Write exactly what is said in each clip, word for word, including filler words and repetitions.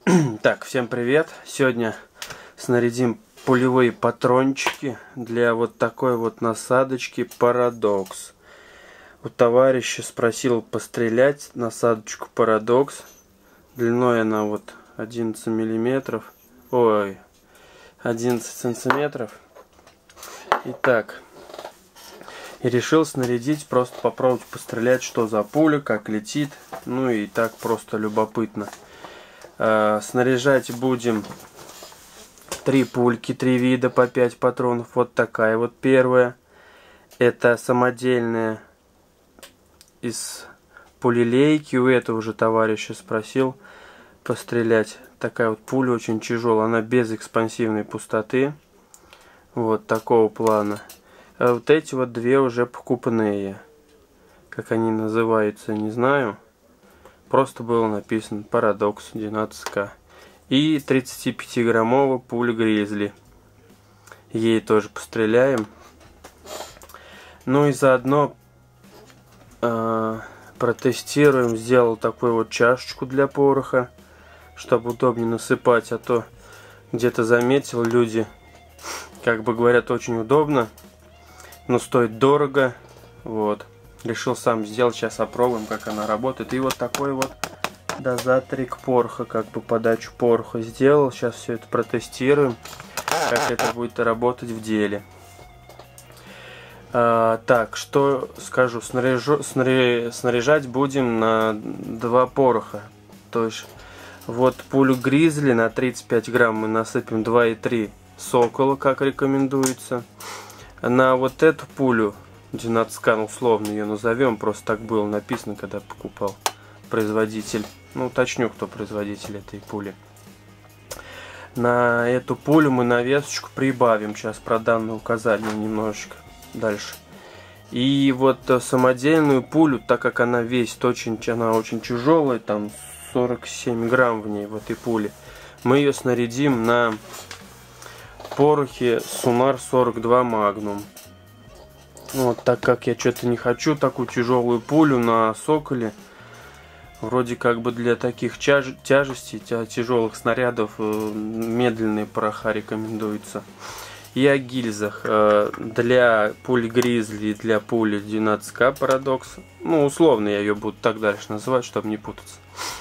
Так, всем привет! Сегодня снарядим пулевые патрончики для вот такой вот насадочки Парадокс. У товарища спросил пострелять насадочку Парадокс. Длиной она вот одиннадцать миллиметров. Ой, одиннадцать сантиметров. Итак, и решил снарядить, просто попробовать пострелять, что за пуля, как летит. Ну и так просто любопытно. Снаряжать будем три пульки, три вида по пять патронов. Вот такая вот первая. Это самодельная из пулелейки. У этого же товарища спросил пострелять. Такая вот пуля очень тяжелая. Она без экспансивной пустоты. Вот такого плана. А вот эти вот две уже покупные. Как они называются, не знаю. Просто было написано Парадокс двенадцать ка. И тридцатипятиграммовая пуля Гризли. Ей тоже постреляем. Ну и заодно э, протестируем. Сделал такую вот чашечку для пороха, чтобы удобнее насыпать. А то где-то заметил, люди, как бы говорят, очень удобно, но стоит дорого. Вот. Решил сам сделать, сейчас опробуем, как она работает. И вот такой вот дозаторик пороха, как бы подачу пороха сделал. Сейчас все это протестируем, как это будет работать в деле. А, так, что скажу, снаряжу, снаря, снаряжать будем на два пороха. То есть, вот пулю Гризли на тридцать пять грамм мы насыпем два и три Сокола, как рекомендуется. На вот эту пулю двенадцать ка, ну, условно ее назовем, просто так было написано, когда покупал производитель. Ну, уточню, кто производитель этой пули. На эту пулю мы навесочку прибавим. Сейчас про данное указание немножечко дальше. И вот самодельную пулю, так как она весит очень, она очень тяжелая, там сорок семь грамм в ней, в этой пуле, мы ее снарядим на порохе Сунар сорок два Magnum. Вот, так как я что-то не хочу такую тяжелую пулю на Соколе, вроде как бы для таких тяж тяжестей, тяжелых снарядов, медленные пороха рекомендуется. И о гильзах. Для пули Гризли и для пули двенадцать ка Парадокс, ну, условно я ее буду так дальше называть, чтобы не путаться.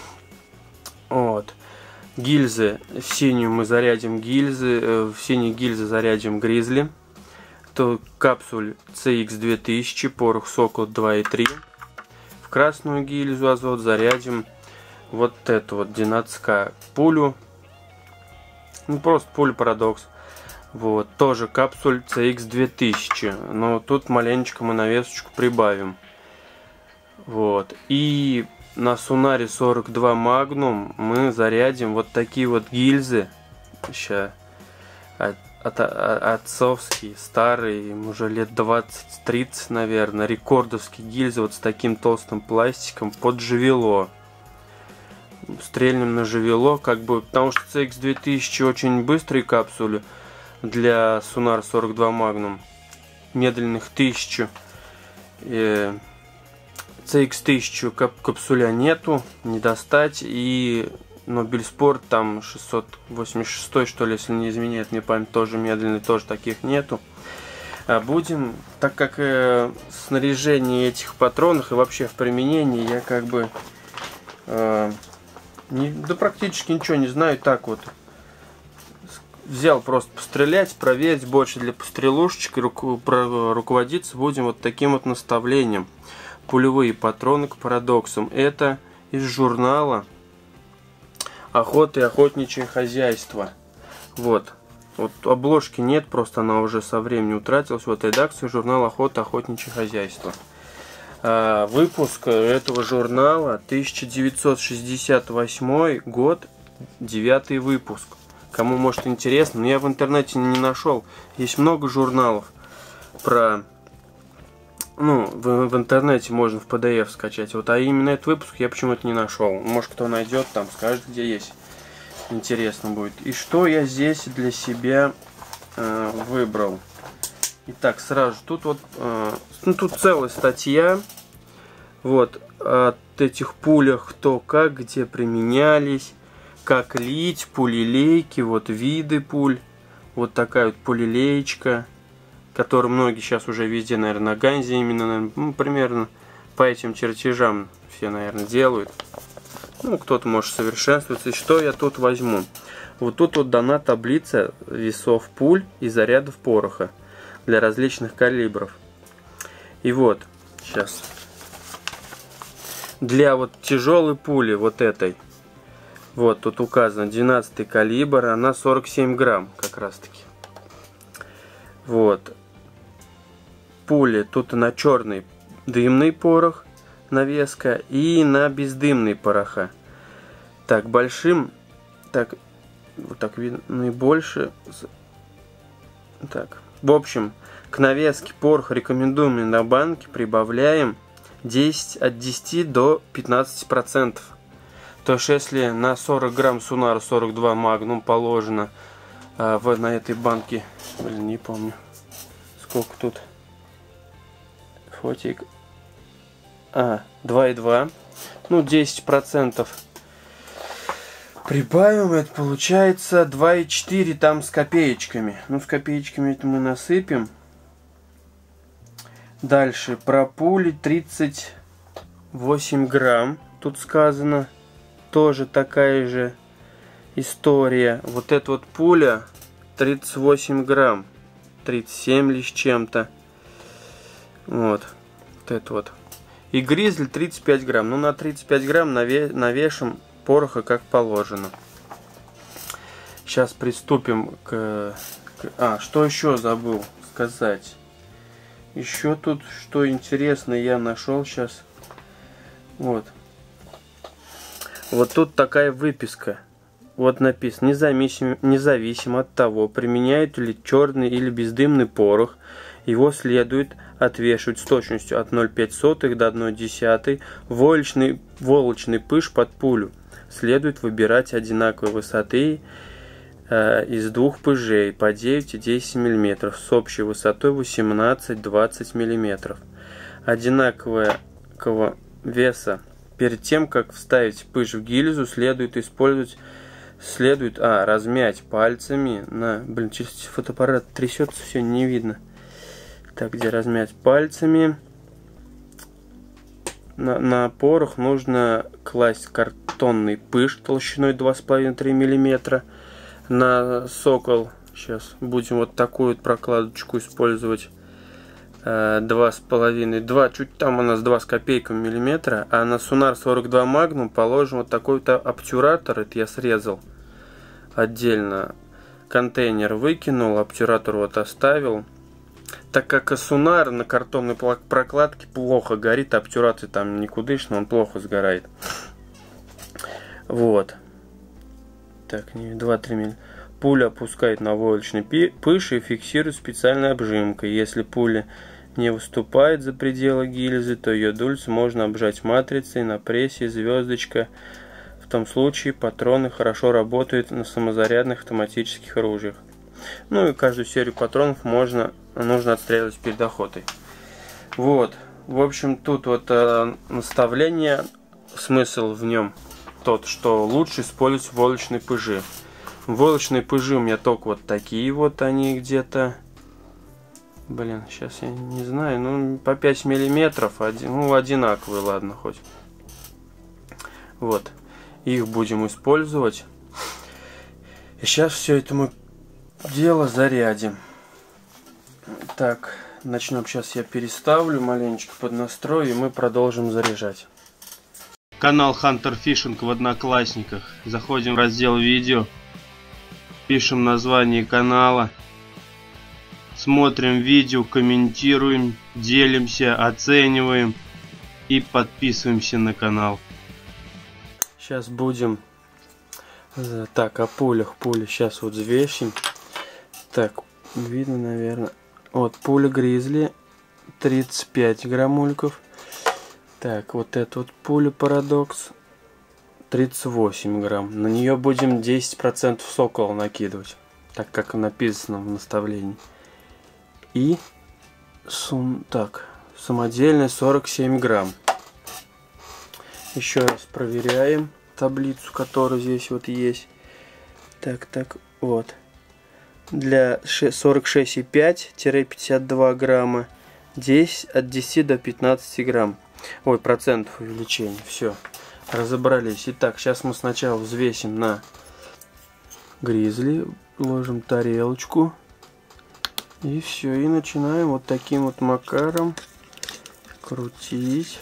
Вот. Гильзы, в синюю мы зарядим гильзы, в синие гильзы зарядим Гризли. То капсуль си икс две тысячи, порох Сокол два и три. В красную гильзу азот зарядим вот эту вот двенадцать ка пулю. Ну, просто пуля Парадокс. Вот, тоже капсуль си икс две тысячи. Но тут маленечко мы навесочку прибавим. Вот. И на Сунаре сорок два Magnum мы зарядим вот такие вот гильзы. Сейчас. От, отцовские, старые, им уже лет двадцать-тридцать, наверное, рекордовские гильзы вот с таким толстым пластиком под живело. Стрельнем на живело, как бы, потому что си икс две тысячи очень быстрые капсули для Сунар сорок два Magnum, медленных тысячу. Э, си икс тысяча кап капсуля нету, не достать, и Нобельспорт там шестьсот восемьдесят шесть, что ли, если не изменяет мне память, тоже медленный, тоже таких нету. А будем, так как э, снаряжение этих патронов и вообще в применении я как бы э, не, да практически ничего не знаю, так вот взял просто пострелять, проверить, больше для пострелушечек, и руку, про, руководиться будем вот таким вот наставлением. Пулевые патроны к Парадоксам. Это из журнала «Охота и охотничье хозяйство». Вот. Вот обложки нет, просто она уже со временем утратилась. Вот редакция журнала «Охота и охотничье хозяйство». А, выпуск этого журнала тысяча девятьсот шестьдесят восьмой год, девятый выпуск. Кому может интересно, но я в интернете не нашел. Есть много журналов про... Ну, в, в интернете можно в пи ди эф скачать. Вот, а именно этот выпуск я почему-то не нашел. Может, кто найдет, там скажет, где есть. Интересно будет. И что я здесь для себя э, выбрал. Итак, сразу тут вот, э, ну, тут целая статья. Вот, от этих пулях, кто как, где применялись. как лить, пулелейки, вот виды пуль. Вот такая вот пулелеечка, которую многие сейчас уже везде, наверное, на Ганзе именно, наверное, ну, примерно по этим чертежам все, наверное, делают. Ну, кто-то может совершенствоваться. И что я тут возьму? Вот тут вот дана таблица весов пуль и зарядов пороха для различных калибров. И вот, сейчас. Для вот тяжелой пули, вот этой, вот тут указано двенадцатый калибр, она сорок семь грамм как раз таки. Вот. Пули, тут на черный дымный порох навеска и на бездымный пороха. Так, большим, так, вот так видно, наибольше. Так, в общем, к навеске порох рекомендуемый на банке прибавляем десять, от десяти до пятнадцати процентов. То есть, если на сорок грамм Сунар сорок два Магнум положено а, в, на этой банке, блин, не помню, сколько тут, фотик, а, два и два, ну, десять процентов прибавим, это получается два и четыре там с копеечками. Ну, с копеечками это мы насыпем. Дальше, про пули тридцать восемь грамм, тут сказано, тоже такая же история. Вот эта вот пуля тридцать восемь грамм, тридцать семь ли с чем-то. Вот, вот это вот. И Гризли тридцать пять грамм, ну на тридцать пять грамм наве навешим пороха как положено. Сейчас приступим к, к... А, что еще забыл сказать. Еще тут, что интересно, я нашел сейчас. Вот. Вот тут такая выписка. Вот написано: независимо, независимо от того, применяют ли черный или бездымный порох, его следует отвешивать с точностью от ноль целых пять сотых до одной десятой. Волочный, волочный пыш под пулю следует выбирать одинаковой высоты э, из двух пыжей по девять и десять миллиметров с общей высотой восемнадцать-двадцать миллиметров. Одинакового веса. Перед тем, как вставить пыш в гильзу, следует использовать, следует, а, размять пальцами на, блин, через фотоаппарат трясется, все не видно. Так, где размять пальцами. На, на порох нужно класть картонный пыш толщиной два с половиной — три миллиметра. На сокол сейчас будем вот такую вот прокладочку использовать. два с половиной, два, чуть там у нас два с копейками миллиметра. А на Сунар сорок два Magnum положим вот такой-то обтюратор. Это я срезал отдельно. Контейнер выкинул, обтюратор вот оставил. Так как Сунар на картонной прокладке плохо горит, обтюрация там никудышно, он плохо сгорает. Вот. Так, два-три миллиметра. Пуля опускает на войлочный пыш и фиксирует специальной обжимкой. Если пуля не выступает за пределы гильзы, то ее дульцу можно обжать матрицей на прессе звездочка. В том случае патроны хорошо работают на самозарядных автоматических оружиях. Ну и каждую серию патронов можно, нужно отстреливать перед охотой. Вот. В общем, тут вот э, наставление, смысл в нем тот, что лучше использовать войлочные пыжи. Войлочные пыжи у меня только вот такие вот, они где-то, блин, сейчас я не знаю, ну по пять миллиметров, один, ну одинаковые, ладно, хоть. Вот, их будем использовать. И сейчас все это мы дело зарядим. Так, начнем, сейчас я переставлю маленечко под настрой, и мы продолжим заряжать. Канал Hunter Fishing в Одноклассниках. Заходим в раздел видео. Пишем название канала, смотрим видео, комментируем, делимся, оцениваем и подписываемся на канал. Сейчас будем, так, о пулях, пули сейчас вот взвесим. Так, видно, наверное. Вот пуля Гризли тридцать пять граммульков. Так, вот эта вот пуля Парадокс тридцать восемь грамм. На нее будем десять процентов сокола накидывать, так как написано в наставлении. И сум, так, самодельная сорок семь грамм. Еще раз проверяем. таблицу, которая здесь вот есть. Так, так, вот. Для сорок шесть и пять — пятьдесят два грамма. Здесь от десяти до пятнадцати грамм. Ой, процентов увеличения. Все, разобрались. Итак, сейчас мы сначала взвесим на гризли. Ложим тарелочку. И все, и начинаем вот таким вот макаром крутить.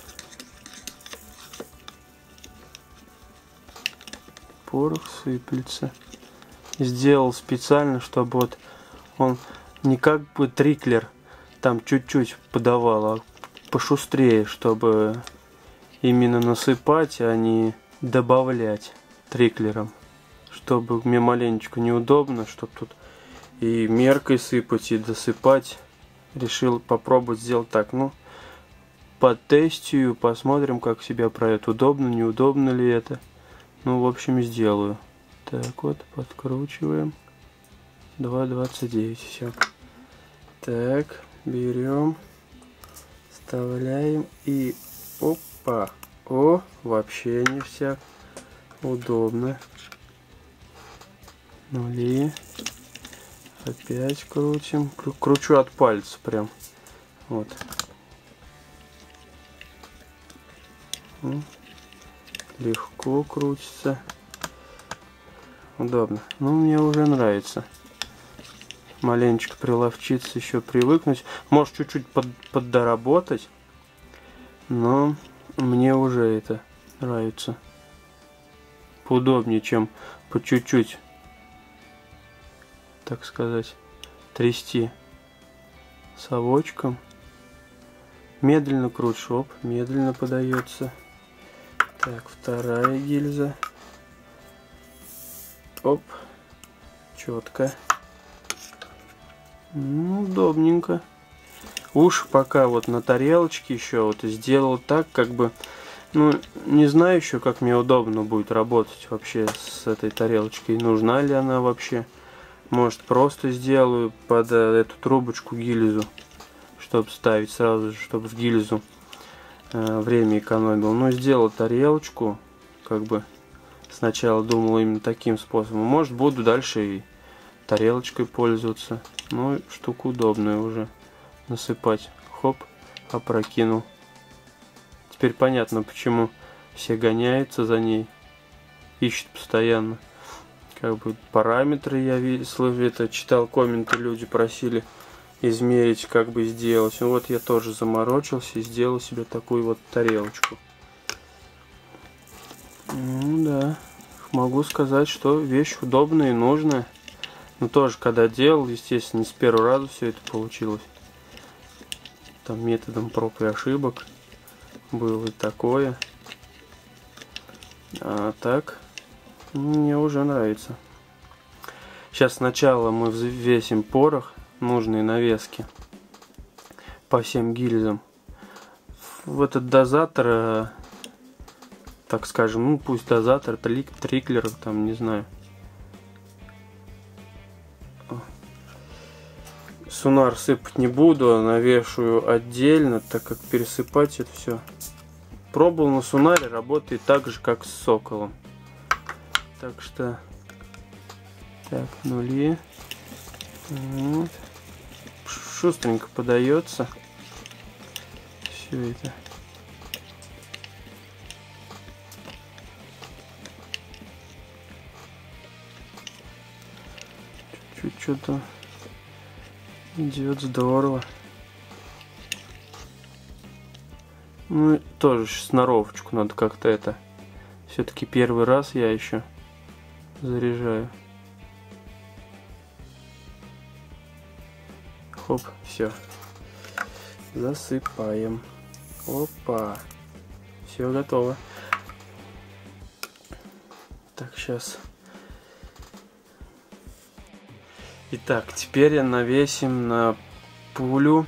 Порох сыплется. Сделал специально, чтобы вот он не как бы триклер там чуть-чуть подавал, а пошустрее, чтобы именно насыпать, а не добавлять триклером. Чтобы мне маленечко неудобно, чтобы тут и меркой сыпать, и досыпать. Решил попробовать сделать так. Ну, потестию, посмотрим, как себя проявит. Удобно, неудобно ли это. Ну, в общем, сделаю. Так, вот, подкручиваем. два двадцать девять, все. Так, берем, вставляем и опа. О, вообще ништяк. Удобно. Нули. Опять крутим. Кручу от пальца прям. Вот. Легко крутится. Удобно. Ну, мне уже нравится. Маленечко приловчиться, еще привыкнуть. Может, чуть-чуть под, поддоработать. Но мне уже это нравится. Поудобнее, чем по чуть-чуть, так сказать, трясти совочком. Медленно кручу, оп, медленно подается. Так, вторая гильза. Оп, четко. Ну, удобненько. Уж пока вот на тарелочке еще вот сделал так, как бы, ну, не знаю еще, как мне удобно будет работать вообще с этой тарелочкой. Нужна ли она вообще? Может, просто сделаю под эту трубочку гильзу, чтобы ставить сразу же, чтобы в гильзу э, время экономил. Но сделал тарелочку, как бы сначала думал именно таким способом. Может, буду дальше и тарелочкой пользоваться. Ну, штука удобная уже. Насыпать. Хоп, опрокинул. Теперь понятно, почему все гоняются за ней. Ищут постоянно. Как бы параметры я видел, это читал комменты, люди просили измерить, как бы сделать. Ну, вот я тоже заморочился и сделал себе такую вот тарелочку. Ну да, могу сказать, что вещь удобная и нужная. Но тоже, когда делал, естественно, не с первого раза все это получилось. Там методом проб и ошибок было и такое. А так, мне уже нравится. Сейчас сначала мы взвесим порох, нужные навески по всем гильзам. В этот дозатор, так скажем, ну пусть дозатор, триклер, там, не знаю. Сунар сыпать не буду, навешиваю отдельно, так как пересыпать это все. Пробовал на сунаре, работает так же, как с соколом. Так что, так, нули. Вот. Шустренько подается. Все это. Чуть-чуть что-то идет здорово. Ну, тоже сноровочку надо как-то это. Все-таки первый раз я еще заряжаю. Хоп, все. Засыпаем. Опа. Все готово. Так, сейчас. Итак, теперь навесим на пулю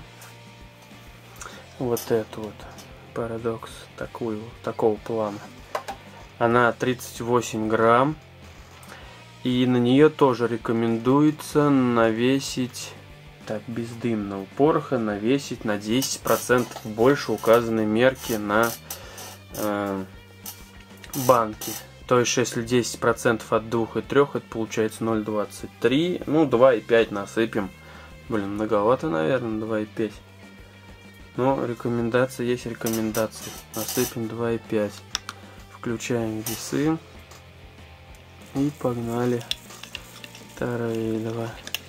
вот эту вот парадокс, такую, такого плана. Она тридцать восемь грамм. И на нее тоже рекомендуется навесить, так, бездымного пороха, навесить на десять процентов больше указанной мерки на э, банке. То есть, если десять процентов от двух и трёх, это получается ноль целых двадцать три. Ну, два и пять насыпем. Блин, многовато, наверное, два и пять. Но рекомендация есть рекомендация. Насыпем два и пять. Включаем весы. И погнали. Вторые два.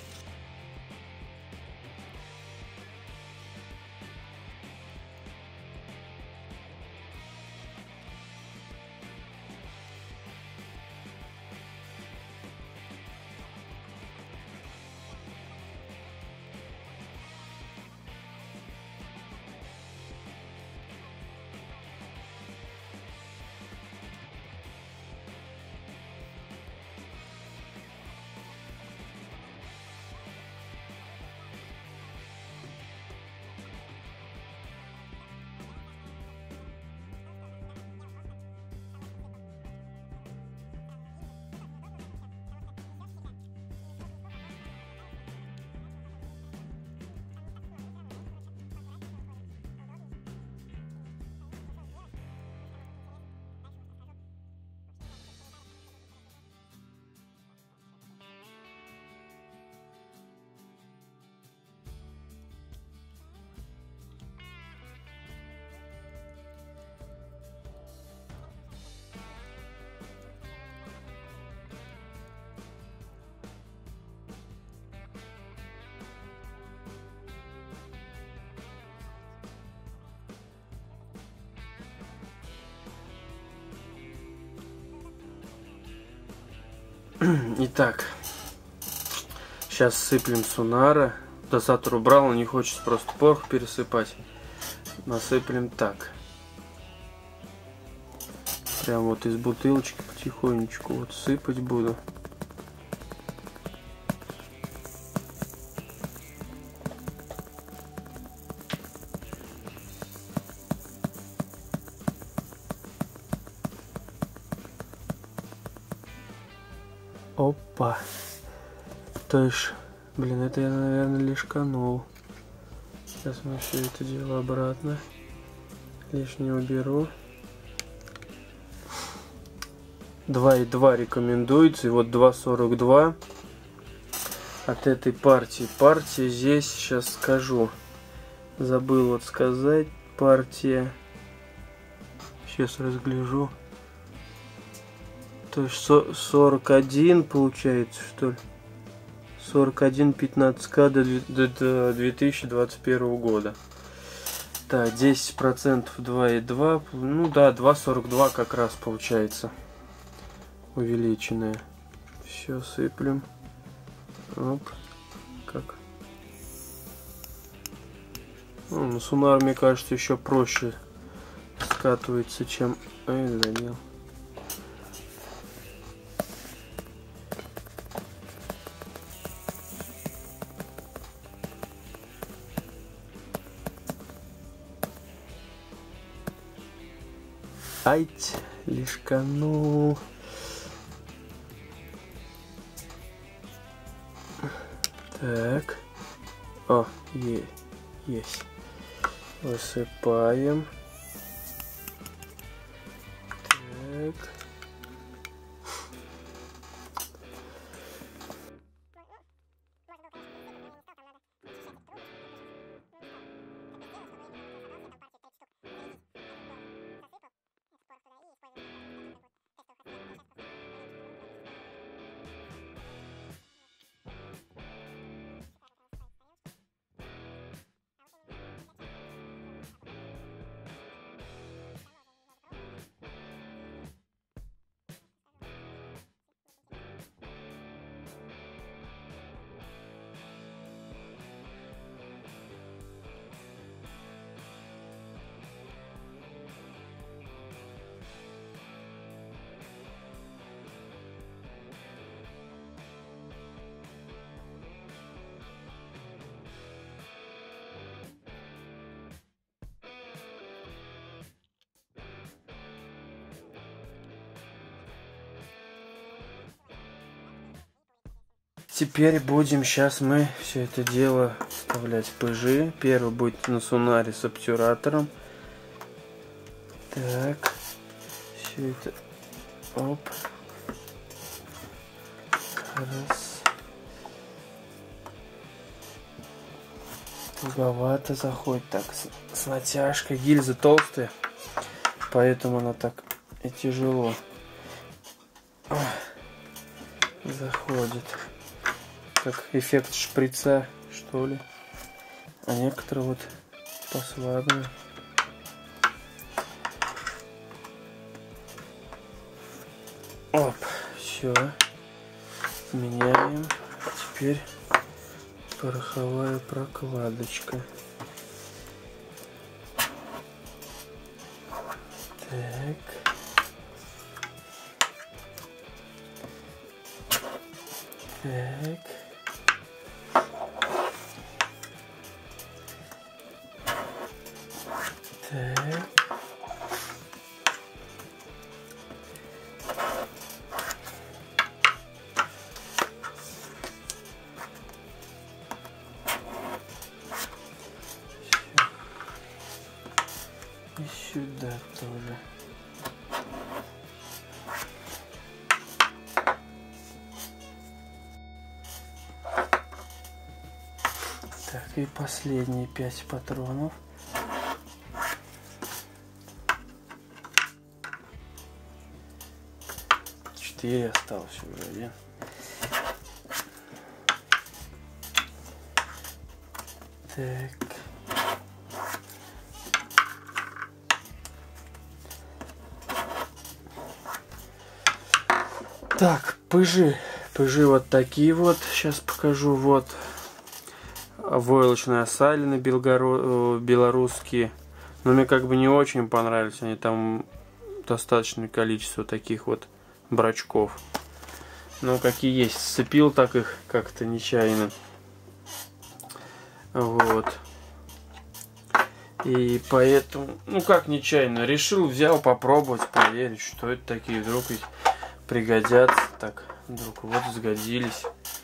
Итак, сейчас сыплем Сонара. Дозатор убрал, он не хочет просто порох пересыпать. Насыплем так. Прям вот из бутылочки потихонечку вот сыпать буду. Опа. То есть, блин, это я, наверное, лишканул. Сейчас мы все это дело обратно. Лишнее уберу. два и два рекомендуется. И вот два сорок два от этой партии. Партия здесь, сейчас скажу. Забыл вот сказать. Партия. Сейчас разгляжу. То есть сорок один получается, что ли? сорок один пятнадцать ка до две тысячи двадцать первого года. Так, десять процентов два и два. Ну да, два сорок два как раз получается. Увеличенное. Все сыплем. Оп. Как? Ну, Сонар, мне кажется, еще проще скатывается, чем... Эй, задел. Ать, лишканул. Так. О, е есть. Высыпаем. Так. Теперь будем, сейчас мы все это дело вставлять в пыжи. Первый будет на Сонаре с обтюратором. Так, все это Оп. Раз. Туговато заходит. Так, с, с натяжкой. Гильзы толстые, поэтому она так и тяжело заходит. Как эффект шприца, что ли. А некоторые вот послабее. Оп, все. Меняем. Теперь пороховая прокладочка. Так. Так. Так. И сюда тоже. Так, и последние пять патронов. Четыре осталось уже, один. Так. Так, пыжи. Пыжи вот такие вот. Сейчас покажу. Вот. Войлочные осалины белорусские. Но мне как бы не очень понравились. Они там достаточное количество таких вот брачков. Ну, какие есть. Сцепил так их как-то нечаянно. Вот. И поэтому, ну как нечаянно, решил, взял попробовать, проверить, что это такие. Вдруг ведь пригодятся. Так, вдруг вот сгодились.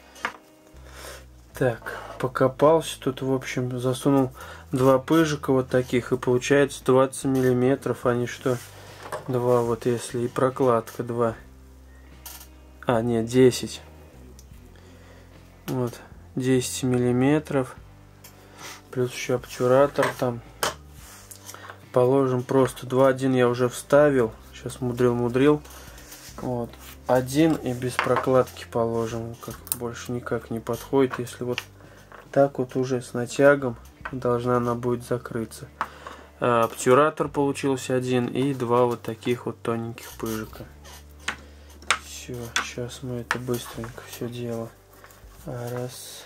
Так, покопался тут, в общем, засунул два пыжика вот таких, и получается двадцать миллиметров, они что, два вот если, и прокладка два. А, нет, десять. Вот, десять миллиметров. Плюс еще обтюратор там. Положим просто два. Один я уже вставил. Сейчас мудрил-мудрил. Вот. Один и без прокладки положим. Как больше никак не подходит. Если вот так вот уже с натягом, должна она будет закрыться. А, обтюратор получился один. И два вот таких вот тоненьких пыжика. Все. Сейчас мы это быстренько все дело. Раз.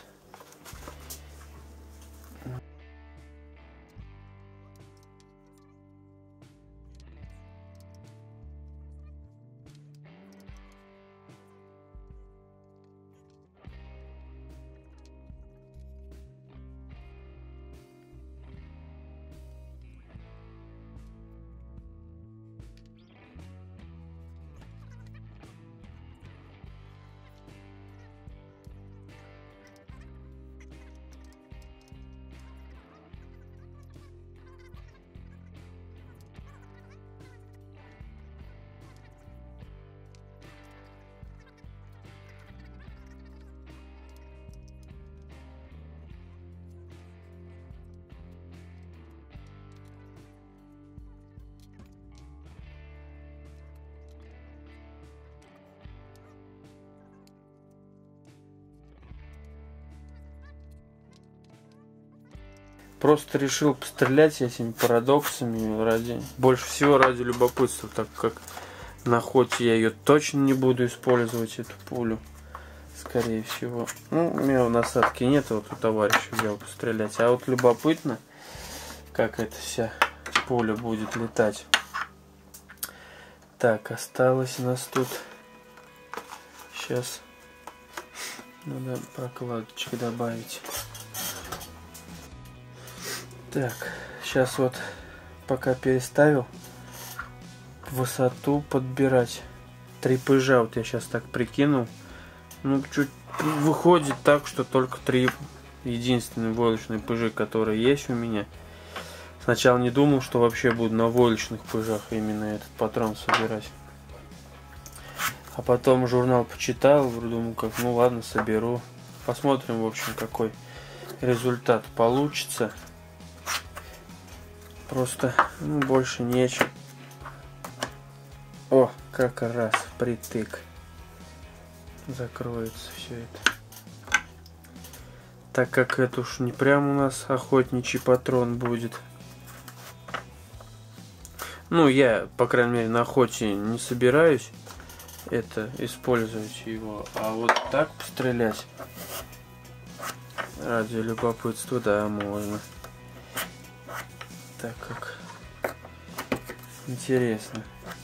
Просто решил пострелять этими парадоксами ради, больше всего ради любопытства, так как на охоте я ее точно не буду использовать, эту пулю, скорее всего. Ну, у меня в насадке нет, вот у товарища взял пострелять, а вот любопытно, как эта вся пуля будет летать. Так, осталось у нас тут, сейчас надо прокладочек добавить. Так, сейчас вот пока переставил, высоту подбирать. Три пыжа, вот я сейчас так прикинул. Ну, чуть выходит так, что только три единственные войлочные пыжи, которые есть у меня. Сначала не думал, что вообще буду на войлочных пыжах именно этот патрон собирать. А потом журнал почитал, думаю, как, ну ладно, соберу. Посмотрим, в общем, какой результат получится. Просто, ну, больше нечем. О, как раз впритык. Закроется все это. Так как это уж не прям у нас охотничий патрон будет. Ну, я, по крайней мере, на охоте не собираюсь это использовать его. А вот так пострелять ради любопытства, да, можно. Так как интересно.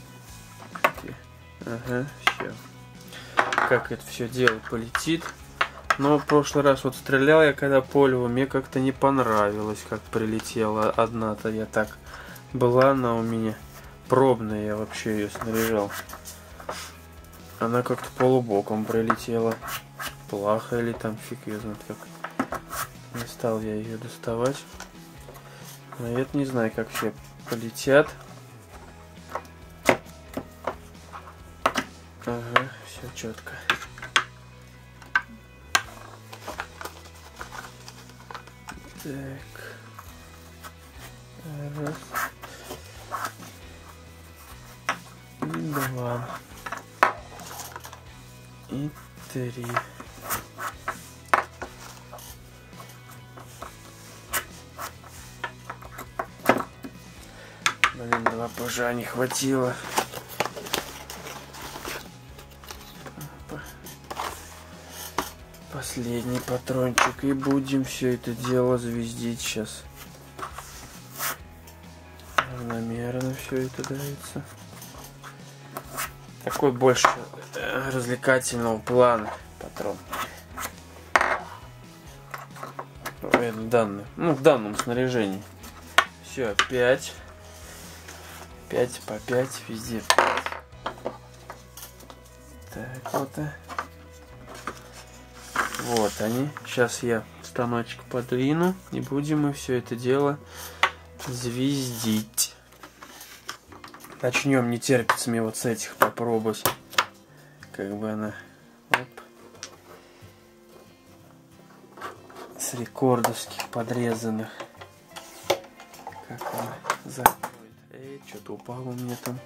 Ага, все. Как это все дело полетит. Но в прошлый раз вот стрелял я когда полево, мне как-то не понравилось, как прилетела одна-то. Я так была она у меня пробная, я вообще ее снаряжал. Она как-то полубоком прилетела. Плохо или там фиг ее знает как. Не стал я ее доставать. Но я не знаю, как все полетят. Ага, все четко. Так. Раз. И два. И три. Блин, два пажа не хватило. Последний патрончик. И будем все это дело звездить сейчас. Равномерно все это дается. Такой больше развлекательного плана патрон. Это данный, ну, в данном снаряжении. Все, пять. пять по пять везде. Так, вот. Вот они. Сейчас я станочек подвину. И будем мы все это дело звездить. Начнем, не терпится мне вот с этих попробовать. Как бы она. Оп. С рекордовских подрезанных. Как она закроет. Эй, что-то упало у меня там.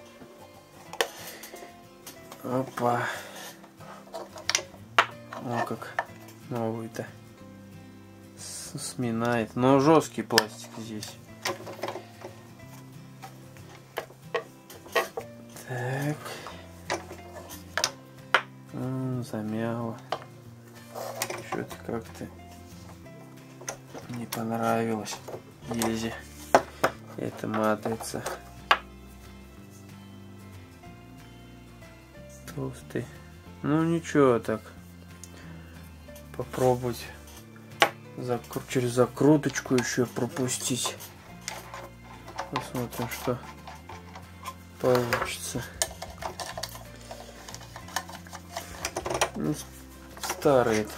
Опа. О, как новый-то. Сминает. Но жесткий пластик здесь. Так. М-м, замяло. Что-то как-то не понравилось. Ези. Это матрица. Толстый. Ну ничего, так. Попробовать закру... через закруточку еще пропустить. Посмотрим, что получится. Ну, старый.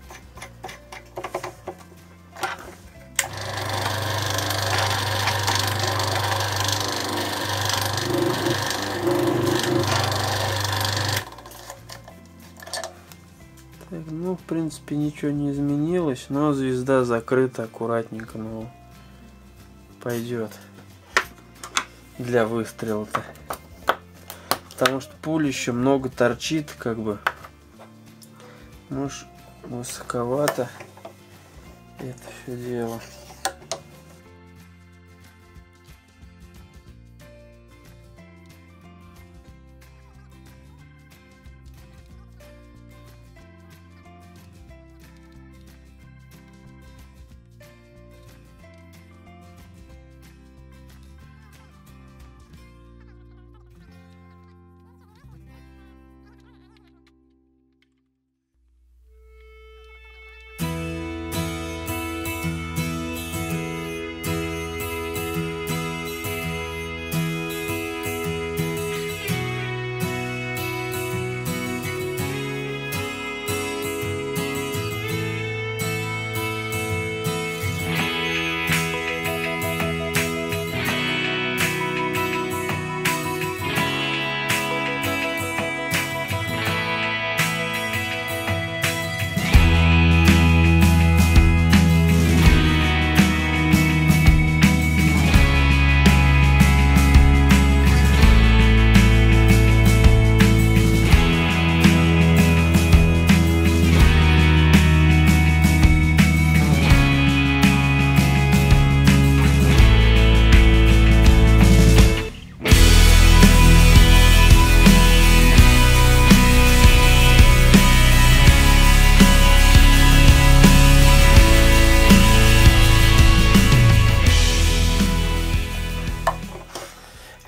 Так, ну, в принципе, ничего не изменилось, но звезда закрыта аккуратненько, но пойдет для выстрела-то. Потому что пуль еще много торчит, как бы. Может, высоковато это все дело.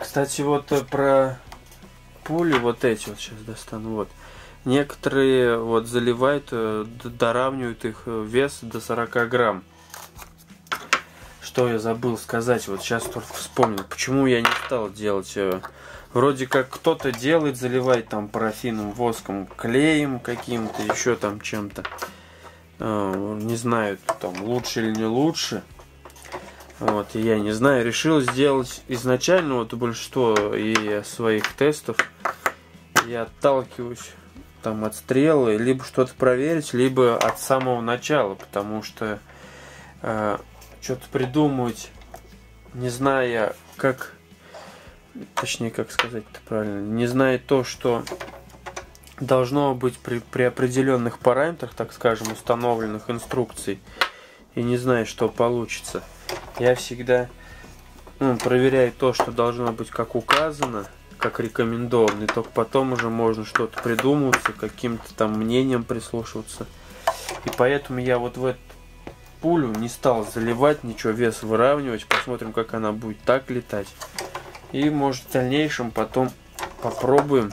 Кстати, вот про пули, вот эти вот сейчас достану, вот. Некоторые вот заливают, доравнивают их вес до сорока грамм. Что я забыл сказать, вот сейчас только вспомнил, почему я не стал делать. Вроде как кто-то делает, заливает там парафином, воском, клеем каким-то, еще там чем-то. Не знаю, там лучше или не лучше. Вот, и я не знаю, решил сделать изначально, вот большинство и своих тестов я отталкиваюсь там от стрелы, либо что-то проверить, либо от самого начала, потому что э, что-то придумать, не зная, как, точнее, как сказать-то правильно, не зная то, что должно быть при, при определенных параметрах, так скажем, установленных инструкций, и не зная, что получится. Я всегда ну, проверяю то, что должно быть как указано, как рекомендовано, и только потом уже можно что-то придумываться, каким-то там мнением прислушиваться. И поэтому я вот в эту пулю не стал заливать, ничего, вес выравнивать, посмотрим, как она будет так летать. И может в дальнейшем потом попробуем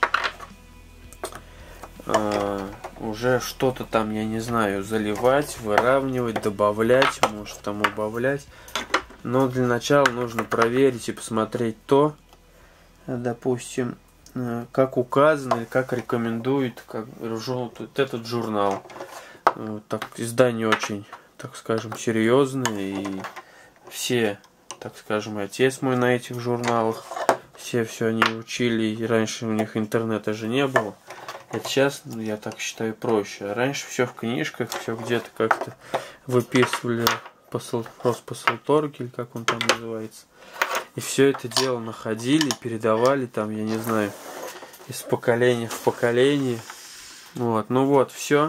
э, уже что-то там, я не знаю, заливать, выравнивать, добавлять, может там убавлять. Но для начала нужно проверить и посмотреть то, допустим, как указано или как рекомендует как вот этот журнал. Так, издание очень, так скажем, серьезное, и все, так скажем, и отец мой на этих журналах, все все они учили, и раньше у них интернета же не было. Это сейчас, ну, я так считаю, проще. А раньше все в книжках, все где-то как-то выписывали Роспосылторг, или как он там называется. И все это дело находили, передавали там, я не знаю, из поколения в поколение. Вот, ну вот, все.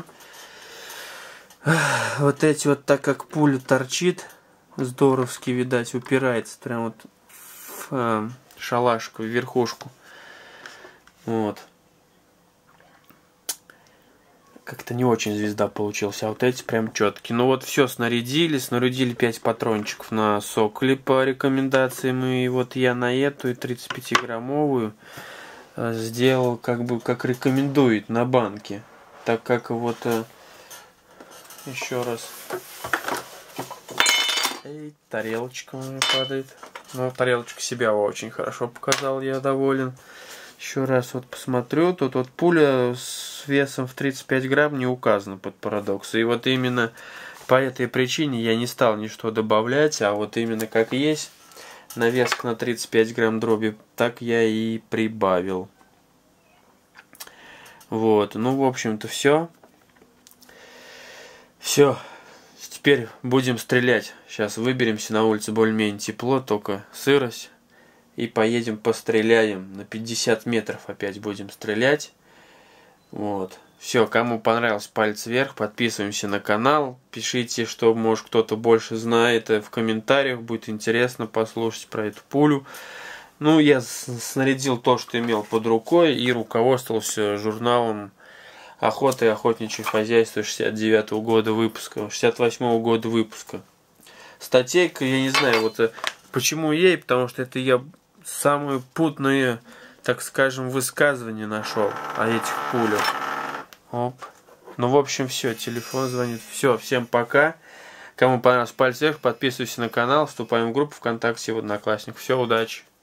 Вот эти вот, так как пуля торчит, здоровски, видать, упирается прям вот в э, шалашку, в верхушку. Вот. Как-то не очень звезда получилась, а вот эти прям четкие. Ну вот все, снарядили, снарядили пять патрончиков на соколе по рекомендациям. И вот я на эту тридцать пятиграммовую сделал как бы как рекомендует на банке. Так как вот еще раз. Эй, тарелочка у меня падает. Ну, тарелочка себя очень хорошо показал, я доволен. Еще раз вот посмотрю, тут вот пуля с весом в тридцать пять грамм не указана под парадокс. И вот именно по этой причине я не стал ничто добавлять, а вот именно как есть, навеска на тридцать пять грамм дроби, так я и прибавил. Вот, ну в общем-то все. Все, теперь будем стрелять. Сейчас выберемся на улице, более-менее тепло, только сырость. И поедем постреляем. На пятьдесят метров опять будем стрелять. Вот. Все, кому понравилось, палец вверх. Подписываемся на канал. Пишите, что, может, кто-то больше знает в комментариях. Будет интересно послушать про эту пулю. Ну, я снарядил то, что имел под рукой. И руководствовался журналом «Охота и охотничье хозяйство» шестьдесят девятого года выпуска. шестьдесят восьмого года выпуска. Статейка, я не знаю, вот почему ей, потому что это я самые путные, так скажем, высказывания нашел о этих пулях. Оп. Ну, в общем, все, телефон звонит. Все, всем пока. Кому понравилось, пальцы вверх, подписывайся на канал, вступаем в группу ВКонтакте, в Одноклассниках. Все, удачи.